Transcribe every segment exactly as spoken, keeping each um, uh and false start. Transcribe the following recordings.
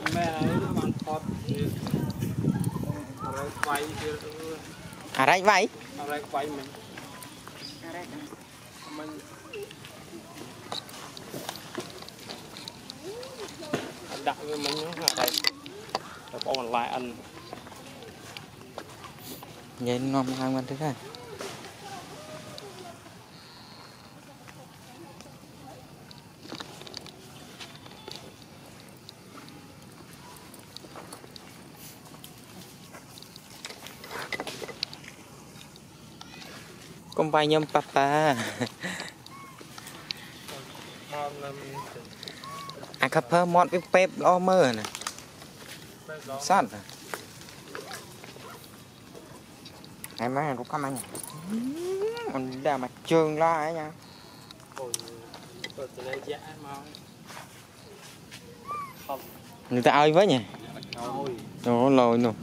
à đấy vậy đặt với mình nó đây có còn lại ăn vậy ngon hơn mình thứ hai con bay nhom papa à khắp phơ mọt với pep lo mơ nè sát à em mấy cũng có anh mình đã mặt trường lo ấy nha người ta ơi với nhỉ nó lồi nè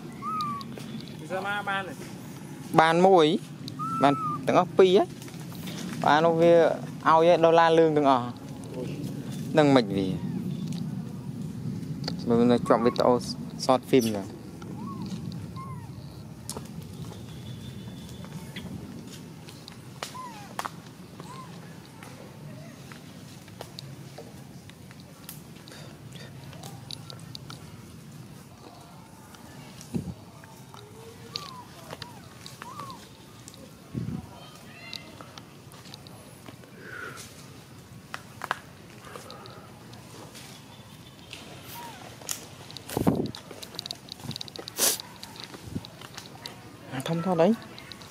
ban mũi ban từng ốc pi á ban nó kia ao với đô la lương từng ở nâng mạch vì mình chọn video short phim rồi thông thôi đấy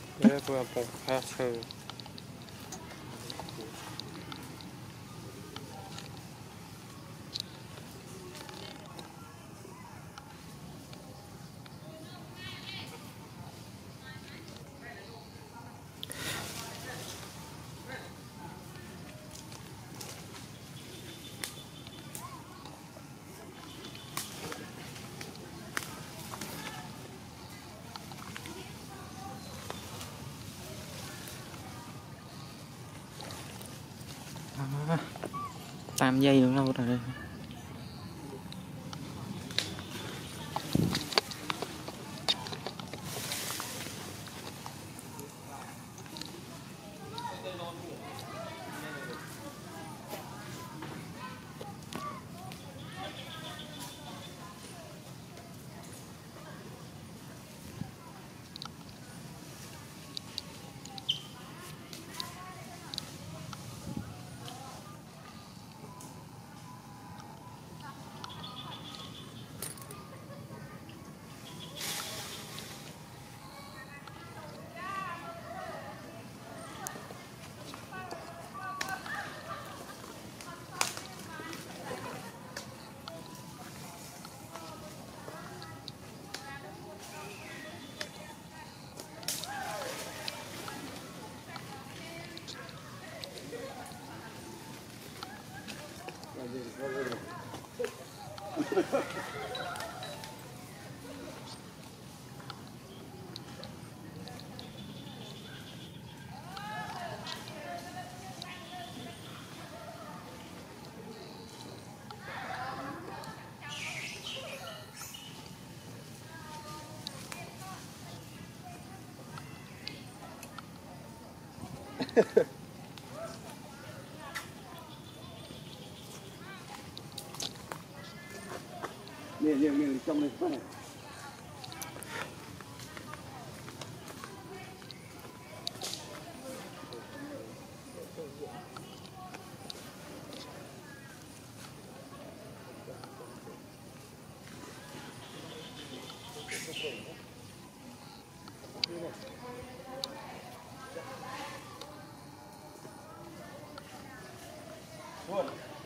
à, tám giây nữa lâu rồi đây nè nè nè trong này phát này luôn